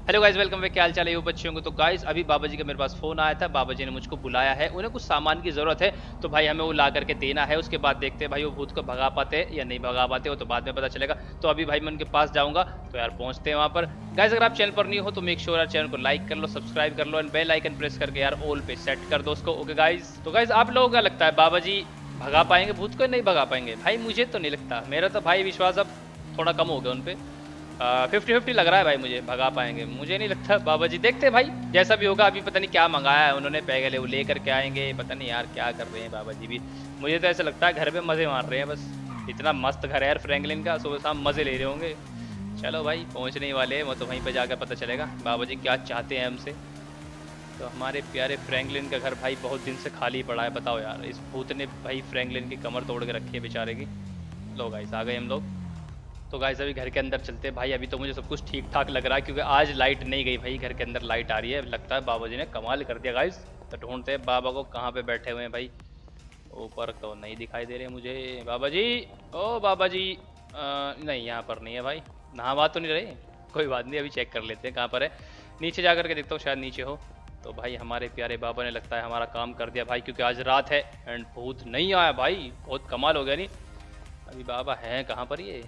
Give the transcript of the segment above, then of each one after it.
Hello guys, welcome back. क्या हाल चाल है बच्चों को। तो गाइस अभी बाबा जी का मेरे पास फोन आया था। बाबा जी ने मुझको बुलाया है, उन्हें कुछ सामान की जरूरत है, तो भाई हमें वो ला करके देना है। उसके बाद देखते हैं भाई वो भूत को भगा पाते हैं या नहीं भगा पाते, वो तो बाद में पता चलेगा। तो अभी भाई मैं उनके पास जाऊंगा, तो यार पहुंचते हैं वहां पर। गाइस अगर आप चैनल पर नहीं हो तो मेक श्योर यार चैनल को लाइक कर लो, सब्सक्राइब कर लो एंड बेल आइकन प्रेस करके यार ऑल पे सेट कर दो उसको। ओके गाइस, तो गाइस आप लोगों को क्या लगता है, बाबा जी भगा पाएंगे भूत को, नहीं भगा पाएंगे? भाई मुझे तो नहीं लगता, मेरा तो भाई विश्वास अब थोड़ा कम हो गया उन पे। 50-50 लग रहा है भाई, मुझे भगा पाएंगे मुझे नहीं लगता। बाबा जी देखते हैं भाई, जैसा भी होगा। अभी पता नहीं क्या मंगाया है उन्होंने, पहले वो लेकर के आएंगे, पता नहीं यार क्या कर रहे हैं बाबा जी भी। मुझे तो ऐसा लगता है घर पे मजे मार रहे हैं बस। इतना मस्त घर है यार फ्रैंकलिन का, सुबह शाम मजे ले रहे होंगे। चलो भाई पहुंचने ही वाले हैं, वो तो वहीं पे जाकर पता चलेगा बाबा जी क्या चाहते हैं हमसे। तो हमारे प्यारे फ्रैंकलिन का घर भाई बहुत दिन से खाली पड़ा है। बताओ यार, इस भूत ने भाई फ्रैंकलिन की कमर तोड़ के रखी है बेचारे की। लो गाइस आ गए हम लोग। तो गाइस अभी घर के अंदर चलते हैं भाई। अभी तो मुझे सब कुछ ठीक ठाक लग रहा है, क्योंकि आज लाइट नहीं गई भाई, घर के अंदर लाइट आ रही है। लगता है बाबा जी ने कमाल कर दिया गाइस। तो ढूंढते हैं बाबा को, कहाँ पे बैठे हुए हैं भाई। ऊपर तो नहीं दिखाई दे रहे मुझे बाबा जी। ओ बाबा जी, नहीं यहाँ पर नहीं है भाई। नहा तो नहीं रहे, कोई बात नहीं, अभी चेक कर लेते हैं कहाँ पर है। नीचे जा करके देखता हूँ, शायद नीचे हो। तो भाई हमारे प्यारे बाबा ने लगता है हमारा काम कर दिया भाई, क्योंकि आज रात है एंड भूत नहीं आया भाई। बहुत कमाल हो गया नहीं। अभी बाबा हैं कहाँ पर ये?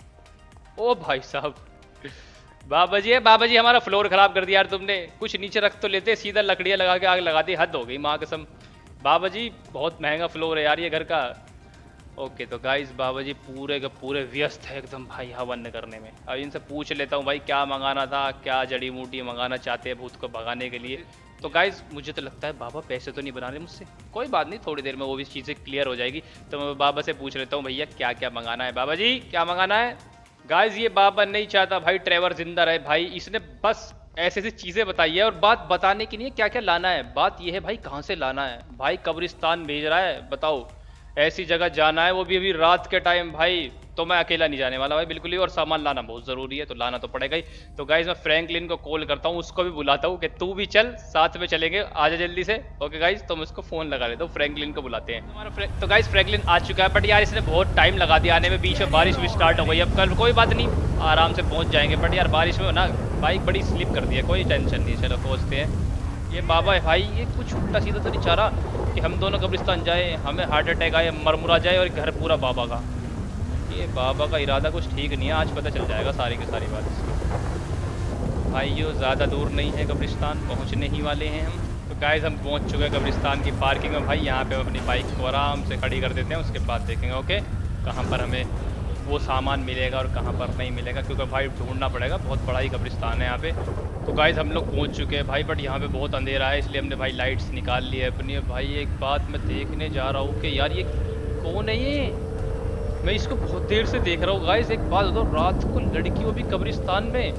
ओ भाई साहब, बाबा जी है। बाबा जी हमारा फ्लोर खराब कर दिया यार तुमने। कुछ नीचे रख तो लेते, सीधा लकड़ियां लगा के आग लगा दी। हद हो गई माँ कसम। बाबा जी बहुत महंगा फ्लोर है यार ये घर का। ओके तो गाइस बाबा जी पूरे के पूरे व्यस्त है एकदम भाई हवन करने में। अब इनसे पूछ लेता हूँ भाई क्या मंगाना था, क्या जड़ी बूटी मंगाना चाहते हैं भूत को भगाने के लिए। तो गाइस मुझे तो लगता है बाबा पैसे तो नहीं बना रहे मुझसे। कोई बात नहीं, थोड़ी देर में वो भी चीज़ें क्लियर हो जाएगी। तो मैं बाबा से पूछ लेता हूँ भैया क्या क्या मंगाना है। बाबा जी क्या मंगाना है? गाइस ये बाबा नहीं चाहता भाई ट्रेवर जिंदा रहे भाई, इसने बस ऐसी ऐसी चीजें बताई है और बात बताने के लिए क्या क्या लाना है। बात ये है भाई कहाँ से लाना है भाई, कब्रिस्तान भेज रहा है बताओ। ऐसी जगह जाना है वो भी अभी रात के टाइम भाई। तो मैं अकेला नहीं जाने वाला भाई बिल्कुल ही, और सामान लाना बहुत जरूरी है, तो लाना तो पड़ेगा ही। तो गाइस मैं फ्रैंकलिन को कॉल करता हूँ, उसको भी बुलाता हूँ कि तू भी चल, साथ में चलेंगे, आजा जल्दी से। ओके गाइस तो मैं उसको फोन लगा लेता हूँ, फ्रैंकलिन को बुलाते हैं। तो गाइस फ्रैंकलिन आ चुका है, बट यार इसने बहुत टाइम लगा दिया आने में। बीच में बारिश भी स्टार्ट हो गई। अब कल कोई बात नहीं, आराम से पहुंच जाएंगे। बट यार बारिश में ना बाइक बड़ी स्लिप कर दी है। कोई टेंशन नहीं, चलो पहुंचते हैं। ये बाबा है भाई, ये कुछ उल्टा सीधा तो नहीं चाह रहा कि हम दोनों कब्रिस्तान जाए, हमें हार्ट अटैक आए, मरमुरा जाए और घर पूरा बाबा का। ये बाबा का इरादा कुछ ठीक नहीं है, आज पता चल जाएगा सारी की सारी बात इसकी। भाई ये ज़्यादा दूर नहीं है कब्रिस्तान, पहुंचने ही वाले हैं हम। तो गाइस हम पहुंच चुके हैं कब्रिस्तान की पार्किंग में भाई। यहाँ पे हम अपनी बाइक को आराम से खड़ी कर देते हैं, उसके बाद देखेंगे ओके कहाँ पर हमें वो सामान मिलेगा और कहाँ पर नहीं मिलेगा, क्योंकि भाई ढूंढना पड़ेगा। बहुत बड़ा ही कब्रिस्तान है यहाँ पे। तो गाइस हम लोग पहुँच चुके हैं भाई, बट यहाँ पे बहुत अंधेरा है, इसलिए हमने भाई लाइट्स निकाल ली है अपनी। भाई एक बात मैं देखने जा रहा हूँ कि यार ये कौन है ये? मैं इसको बहुत देर से देख रहा हूँ गाइस। एक बात बताओ, रात को लड़की वो भी कब्रिस्तान में,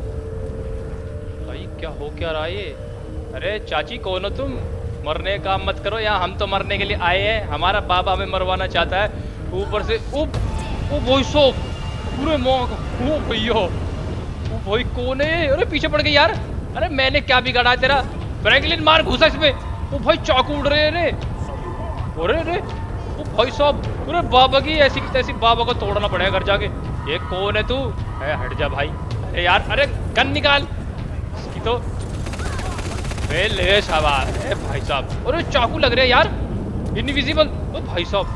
भाई क्या हो क्या रहा है ये? अरे चाची कौन हो तुम? मरने का काम मत करो, यहाँ हम तो मरने के लिए आए हैं, हमारा बाबा हमें मरवाना चाहता है। ऊपर से ओ भाई साहब, पूरे माँ ओ भैया, ओ भाई कौन है? अरे पीछे पड़ गई यार। अरे मैंने क्या बिगाड़ा तेरा? फ्रैंकलिन मार घुसा इसमें। ओ भाई चाकू उड़ रहे हैं। अरे अरे ओ भाई साहब, अरे बाबा की ऐसी तैसी बाबा को तोड़ना पड़ेगा घर जाके। ये कौन है तू? अरे हट जा भाई। अरे यार, अरे गन निकाल इसकी तो। ले शाबाश। अरे भाई साहब, अरे चाकू लग रहे हैं यार, इनविजिबल। ओ भाई साहब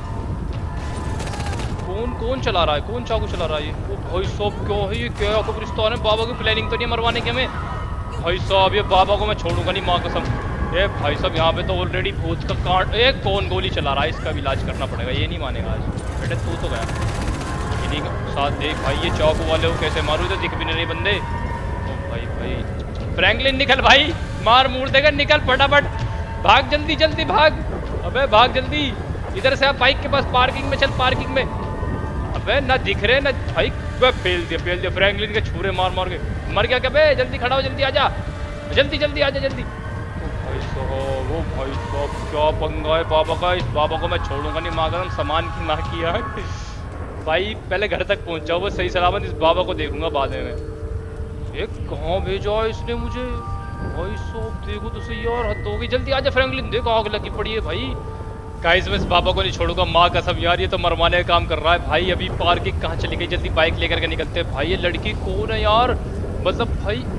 कौन चला रहा है, कौन चाकू चला रहा है ये? ओ भाई साहब क्या है ये, क्या कब्रिस्तान है? बाबा की प्लानिंग तो नहीं मरवाने की हमें? भाई साहब ये बाबा को मैं छोड़ूंगा नहीं माँ कसम। ए भाई साहब यहाँ पे तो ऑलरेडी भूत का कांड। एक कौन गोली चला रहा है, इसका भी इलाज करना पड़ेगा, ये नहीं मानेगा आज। बेटे तू तो गया, इन्हीं के साथ देख भाई ये चाकू वाले को कैसे मारू, तो दिख भी नहीं बंदे। ओ भाई भाई फ्रैंकलिन निकल भाई, मार मूर देगा, निकल फटाफट, भाग जल्दी जल्दी भाग। अबे भाग जल्दी, इधर से आप बाइक के पास पार्किंग में चल, पार्किंग में। अबे ना दिख रहे ना भाई, फेल दिया फ्रैंकलिन के छुरे मार मार के। मर गया क्या बे? जल्दी खड़ा हो, जल्दी आजा, जल्दी जल्दी आजा जल्दी। भाई साहब, वो भाई साहब क्या पंगा है बाबा का। इस बाबा को मैं छोड़ूंगा नहीं, माँ कसम सामान की ना किया है भाई। पहले घर तक पहुंच जाओ वो सही सलामत, इस बाबा को देखूंगा बाद में। ये कहाँ भेजा है इसने मुझे? भाई साहब देखो तो सही यार, हद हो गई। जल्दी आजा फ्रैंकलिन, देखो आग लगी पड़ी है भाई। गाइस मैं इस बाबा को नहीं छोड़ूंगा माँ कसम यार, ये तो मरवाने का काम कर रहा है भाई। अभी पार्किंग कहाँ चली गई, जल्दी बाइक लेकर के निकलते हैं भाई। ये लड़की कौन है यार? मतलब भाई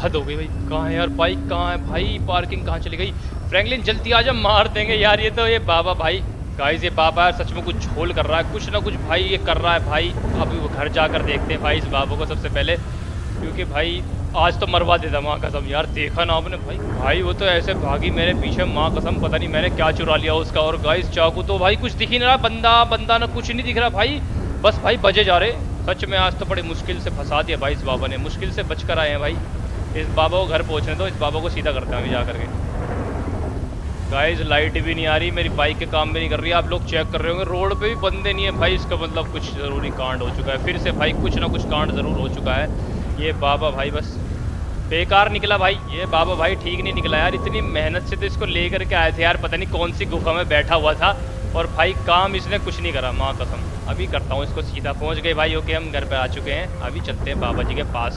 हद हो गई भाई। कहाँ है यार बाइक, कहाँ है भाई, पार्किंग कहाँ चली गई? फ्रैंकलिन जल्दी आ जा, मार देंगे यार ये तो। ये बाबा भाई गाइस, ये बाबा यार सच में कुछ झोल कर रहा है, कुछ ना कुछ भाई ये कर रहा है भाई। अभी वो घर जाकर देखते हैं भाई इस बाबा को सबसे पहले, क्योंकि भाई आज तो मरवा देता माँ कसम यार। देखा ना आपने भाई, भाई वो तो ऐसे भागी मेरे पीछे माँ कसम, पता नहीं मैंने क्या चुरा लिया उसका। और गाइस चाकू तो भाई कुछ दिख ही नहीं रहा, बंदा ना कुछ नहीं दिख रहा भाई, बस भाई बजे जा रहे। सच में आज तो बड़ी मुश्किल से फंसा दिया भाई इस बाबा ने, मुश्किल से बच कर आए हैं भाई। इस बाबा को घर पहुँचने दो, इस बाबा को सीधा करते हैं अभी जा करके। गाइस लाइट भी नहीं आ रही, मेरी बाइक के काम भी नहीं कर रही। आप लोग चेक कर रहे होंगे रोड पे भी बंदे नहीं है भाई, इसका मतलब कुछ ज़रूरी कांड हो चुका है फिर से भाई, कुछ ना कुछ कांड ज़रूर हो चुका है। ये बाबा भाई बस बेकार निकला भाई, ये बाबा भाई ठीक नहीं निकला यार। इतनी मेहनत से तो इसको ले करके आए थे यार, पता नहीं कौन सी गुफा में बैठा हुआ था, और भाई काम इसने कुछ नहीं करा माँ कसम। अभी करता हूँ इसको सीधा। पहुँच गए भाई, ओके हम घर पे आ चुके हैं, अभी चलते हैं बाबा जी के पास।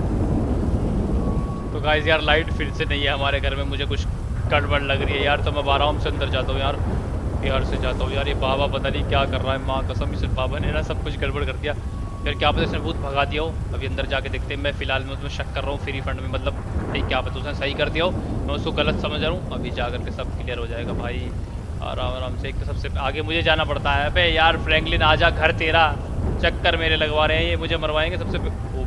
तो गाइस यार लाइट फिर से नहीं है हमारे घर में, मुझे कुछ गड़बड़ लग रही है यार, तो मैं आराम से अंदर जाता हूँ यार, बिहार से जाता हूँ यार। ये बाबा पता नहीं क्या कर रहा है माँ कसम, इस बाबा ने ना सब कुछ गड़बड़ कर दिया। फिर क्या पता इसने भूत भगा दिया हो, अभी अंदर जाके देखते हैं। मैं फिलहाल में उसमें शक कर रहा हूँ, फ्री फंड में मतलब भाई क्या पता उसने सही कर दिया हो, मैं उसको गलत समझ रहा हूँ। अभी जा करके सब क्लियर हो जाएगा भाई आराम आराम से। एक तो सबसे आगे मुझे जाना पड़ता है। अबे यार फ्रैंकलिन आजा, घर तेरा, चक्कर मेरे लगवा रहे हैं ये, मुझे मरवाएंगे सबसे। ओ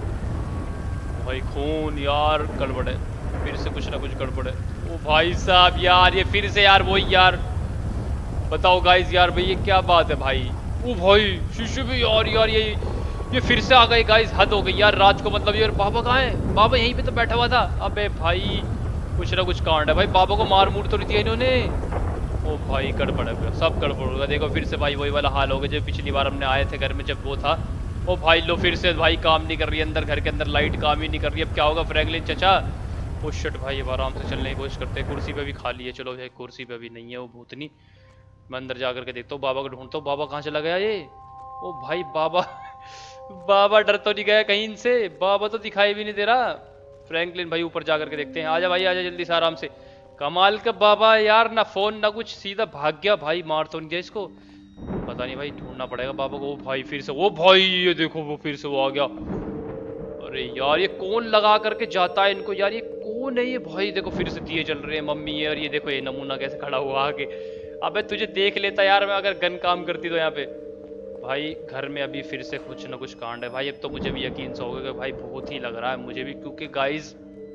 भाई खून यार, गड़बड़ है फिर से, कुछ ना कुछ गड़बड़ है। ओ भाई साहब यार ये फिर से यार वही यार, बताओ गाइस यार भाई ये क्या बात है भाई। ओ भाई शीशे भी यार ये फिर से आ गए गाइस, हद हो गई यार। रात को मतलब यार बाबा कहाँ है? बाबा यहीं पे तो बैठा हुआ था। अबे भाई कुछ ना कुछ कांड है भाई, बाबा को मार मूर तो नहीं दिया इन्होंने। ओ भाई गड़बड़ है, सब गड़बड़ होगा। देखो फिर से भाई वही वाला हाल हो गया जो पिछली बार हमने आए थे घर में जब वो था। ओ भाई लो फिर से भाई काम नहीं कर रही है अंदर, घर के अंदर लाइट काम ही नहीं कर रही। अब क्या होगा फ्रैंकलिन चचा? ओ शिट भाई, अब आराम से चलने की कोशिश करते हैं। कुर्सी पे भी खाली है, चलो भाई कुर्सी पे भी नहीं है वो भूतनी। मैं अंदर जा करके देखता हूँ, बाबा को ढूंढता हूँ। बाबा कहाँ चला गया ये? ओ भाई बाबा बाबा डर तो नहीं गया कहीं इनसे? बाबा तो दिखाई भी नहीं दे रहा। फ्रैंकलिन भाई ऊपर जा करके देखते हैं। आजा भाई आजा जल्दी से आराम से। कमाल का बाबा यार, ना फोन ना कुछ, सीधा भाग गया भाई। मार तो नहीं गया इसको? पता नहीं भाई, ढूंढना पड़ेगा बाबा को। ओ भाई फिर से, ओ भाई ये देखो वो फिर से वो आ गया। अरे यार ये कौन लगा करके जाता है इनको यार, ये कौन है ये भाई? देखो फिर से दिए जल रहे हैं मम्मी है, और ये देखो ये नमूना कैसे खड़ा हुआ आगे। अबे तुझे देख लेता यार मैं, अगर गन काम करती तो यहाँ पे। भाई घर में अभी फिर से कुछ ना कुछ कांड है भाई। अब तो मुझे भी यकीन सा हो गया कि भाई बहुत ही लग रहा है मुझे भी, क्योंकि गाइस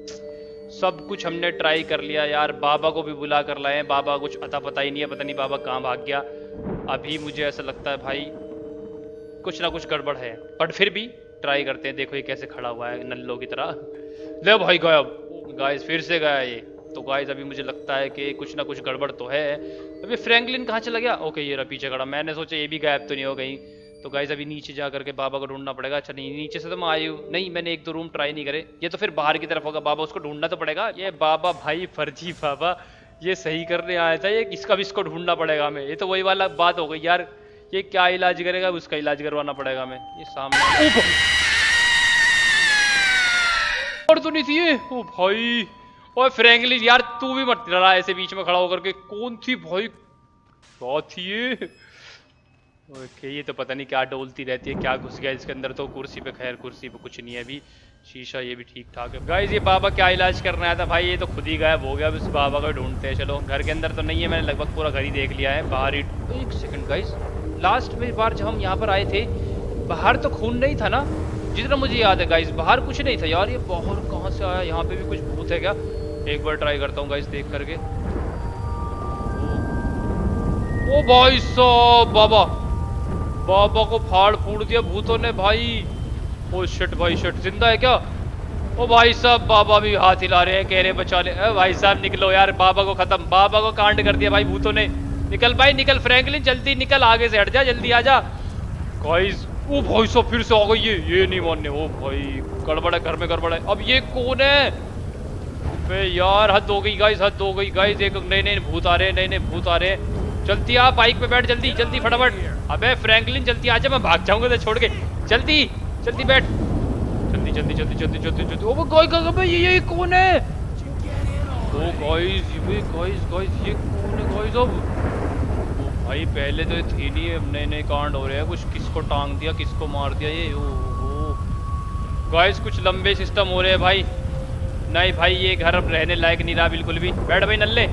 सब कुछ हमने ट्राई कर लिया यार। बाबा को भी बुला कर लाए हैं, बाबा कुछ अता पता ही नहीं है, पता नहीं बाबा कहाँ भाग गया। अभी मुझे ऐसा लगता है भाई कुछ ना कुछ गड़बड़ है, बट फिर भी ट्राई करते हैं। देखो ये कैसे खड़ा हुआ है नल्लों की तरह। ले भाई गायब, गाइस फिर से गया ये। तो गाइस अभी मुझे लगता है कि कुछ ना कुछ गड़बड़ तो है। अभी फ्रैंकलिन कहाँ चला गया? ओके ये रहा पीछे खड़ा, मैंने सोचा ये भी गायब तो नहीं हो गई। तो गाइस अभी नीचे जा करके बाबा को ढूंढना पड़ेगा। अच्छा नहीं, नीचे से तो मैं आई हूँ, नहीं मैंने एक दो रूम ट्राई नहीं करे, ये तो फिर बाहर की तरफ होगा। बाबा उसको ढूंढना तो पड़ेगा। ये बाबा भाई फर्जी बाबा, ये सही करने आया था, ये इसका भी इसको ढूंढना पड़ेगा हमें। ये तो वही वाला बात हो गई यार, ये क्या इलाज करेगा, उसका इलाज करवाना पड़ेगा हमें। ये सामने और तो नहीं थी ये। ओ भाई ओए फ्रैंकलिन यार तू भी मत रहा ऐसे बीच में खड़ा होकर के। कौन थी भाई, क्या थी ये? ओके ये तो पता नहीं क्या डोलती रहती है, क्या घुस गया इसके अंदर। तो कुर्सी पे, खैर कुर्सी पे कुछ नहीं है अभी, शीशा ये भी ठीक ठाक है। गाइस ये बाबा क्या इलाज करने आया था भाई, ये तो खुद ही गायब हो गया। अब इस बाबा को ढूंढते हैं। चलो घर के अंदर तो नहीं है, मैंने लगभग पूरा घर ही देख लिया है। बाहर ही एक सेकंड गाइस, लास्ट में बार जब हम यहाँ पर आए थे बाहर तो खून नहीं था ना, जितना मुझे याद है गाइस, बाहर कुछ नहीं था यार। ये बाहर कहाँ से आया? यहाँ पे भी कुछ भूत है क्या? एक बार ट्राई करता हूँ गाइस देख करके। ओ भाई साहब, बाबा को फाड़ फूड़ दिया भूतों ने भाई। ओ शिट भाई शिट, जिंदा है क्या? ओ भाई साहब बाबा भी हाथ हिला रहे हैं, कह रहे बचा ले। भाई साहब निकलो यार, बाबा को खत्म, बाबा को कांड कर दिया भाई भूतों ने। निकल भाई निकल, फ्रैंकलिन जल्दी निकल, आगे से हट जा, जल्दी आ जा गाइस। ओ भाई साहब फिर से आ गई ये नहीं मानने। ओ भाई गड़बड़ है, घर में गड़बड़ है। अब ये कौन है? अबे यार हद हो गई गाइस, हद हो गई गाइस। एक नए नए भूत आ रहे हैं, नए नए भूत आ रहे हैं। जल्दी आ, बाइक पे बैठ, जल्दी जल्दी फटाफट। अबे फ्रैंकलिन जल्दी आ जा, मैं भाग जाऊंगा तो छोड़ के। जल्दी जल्दी बैठ, जल्दी जल्दी जल्दी जल्दी जल्दी जल्दी। ओ गाइस ये कौन है? ओ गाइस ये गाइस ये कौन है गाइस? अब भाई पहले तो ये थी नहीं, अब नए नए कांड हो रहे हैं। कुछ किसको टांग दिया, किसको मार दिया ये। ओ गाइस कुछ लंबे सिस्टम हो रहे हैं भाई। नहीं भाई ये घर अब रहने लायक नहीं रहा बिल्कुल भी। बैठ भाई नल्ले।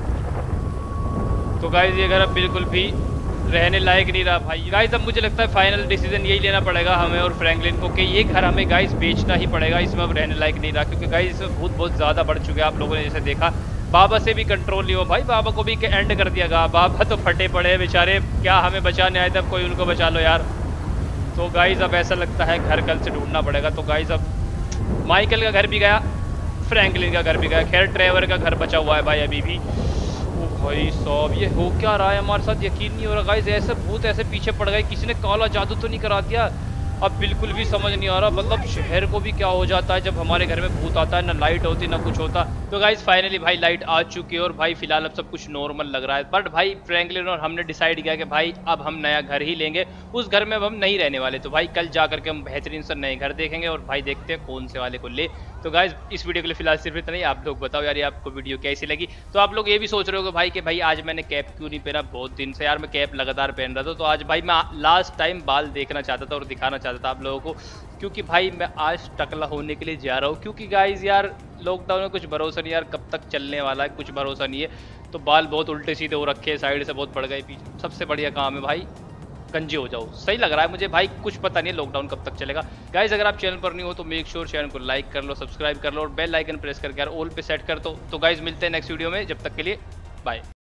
तो गाइज ये घर अब बिल्कुल भी रहने लायक नहीं रहा भाई। गाइज अब मुझे लगता है फाइनल डिसीजन यही लेना पड़ेगा हमें और फ्रैंकलिन को कि ये घर हमें गाइज बेचना ही पड़ेगा। इसमें अब रहने लायक नहीं रहा, क्योंकि गाइज इसमें भूत बहुत ज़्यादा बढ़ चुके हैं। आप लोगों ने जैसे देखा बाबा से भी कंट्रोल नहीं हुआ भाई, बाबा को भी एंड कर दिया गया। बाबा तो फटे पड़े हैं बेचारे, क्या हमें बचाने आए थे, अब कोई उनको बचा लो यार। तो गाइज अब ऐसा लगता है घर कल से ढूंढना पड़ेगा। तो गाइज अब माइकल का घर भी गया, फ्रैंकलिन का घर भी गया, खैर ट्रेवर का घर बचा हुआ है भाई अभी भी। ओ भाई साहब ये हो क्या रहा है हमारे साथ, यकीन नहीं हो रहा गाइस। ऐसे भूत ऐसे पीछे पड़ गए, किसी ने काला जादू तो नहीं करा दिया? अब बिल्कुल भी समझ नहीं आ रहा, मतलब शहर को भी क्या हो जाता है जब हमारे घर में भूत आता है, ना लाइट होती ना कुछ होता। तो गाइस फाइनली भाई लाइट आ चुकी है और भाई फिलहाल अब सब कुछ नॉर्मल लग रहा है। बट भाई फ्रैंकलिन और हमने डिसाइड किया कि भाई अब हम नया घर ही लेंगे, उस घर में अब हम नहीं रहने वाले। तो भाई कल जा करके हम बेहतरीन से नए घर देखेंगे और भाई देखते हैं कौन से वाले को ले। तो गाइस इस वीडियो के लिए फिलहाल सिर्फ इतना ही। आप लोग बताओ यार ये आपको वीडियो कैसी लगी। तो आप लोग ये भी सोच रहे हो भाई कि भाई आज मैंने कैप क्यों नहीं पहना, बहुत दिन से यार मैं कैप लगातार पहन रहा था। तो आज भाई मैं लास्ट टाइम बाल देखना चाहता था और दिखाना चाहता था आप लोगों को, क्योंकि भाई मैं आज टकला होने के लिए जा रहा हूँ। क्योंकि गाइज यार लॉकडाउन में कुछ भरोसा नहीं यार, कब तक चलने वाला है कुछ भरोसा नहीं है। तो बाल बहुत उल्टे सीधे हो रखे हैं, साइड से बहुत बढ़ गए पीछे। सबसे बढ़िया काम है भाई गंजे हो जाओ, सही लग रहा है मुझे भाई। कुछ पता नहीं है लॉकडाउन कब तक चलेगा। गाइज अगर आप चैनल पर नहीं हो तो मेक श्योर चैनल को लाइक कर लो, सब्सक्राइब कर लो और बेल आइकन प्रेस करके यार ऑल पे सेट कर दो। तो गाइज मिलते हैं नेक्स्ट वीडियो में, जब तक के लिए बाय।